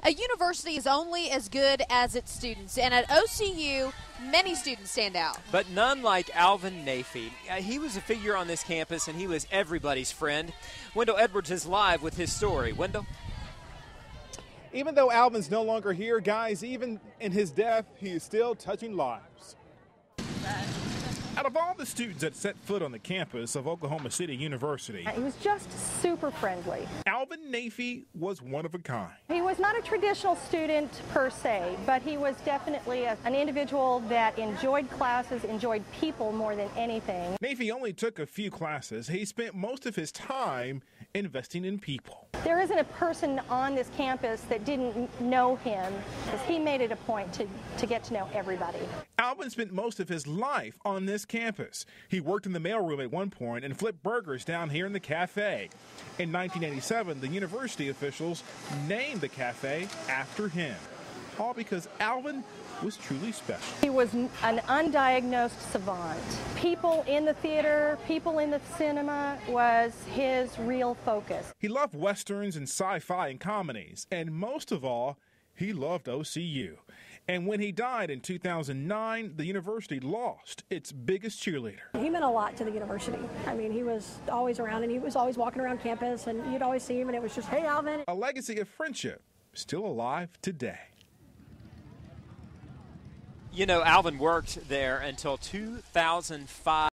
A university is only as good as its students, and at OCU, many students stand out. But none like Alvin Naifeh. He was a figure on this campus, and he was everybody's friend. Wendell Edwards is live with his story. Wendell? Even though Alvin's no longer here, guys, even in his death, he is still touching lives. Out of all the students that set foot on the campus of Oklahoma City University, he was just super friendly. Alvin Naifeh was one of a kind. He was not a traditional student per se, but he was definitely an individual that enjoyed classes, enjoyed people more than anything. Naifeh only took a few classes. He spent most of his time investing in people. There isn't a person on this campus that didn't know him, because he made it a point to get to know everybody. Alvin spent most of his life on this campus. He worked in the mailroom at one point and flipped burgers down here in the cafe. In 1987, the university officials named the cafe after him, all because Alvin was truly special. He was an undiagnosed savant. People in the theater, people in the cinema was his real focus. He loved westerns and sci-fi and comedies, and most of all, he loved OCU. And when he died in 2009, the university lost its biggest cheerleader. He meant a lot to the university. I mean, he was always around, and he was always walking around campus, and you'd always see him, and it was just, hey, Alvin. A legacy of friendship still alive today. You know, Alvin worked there until 2005.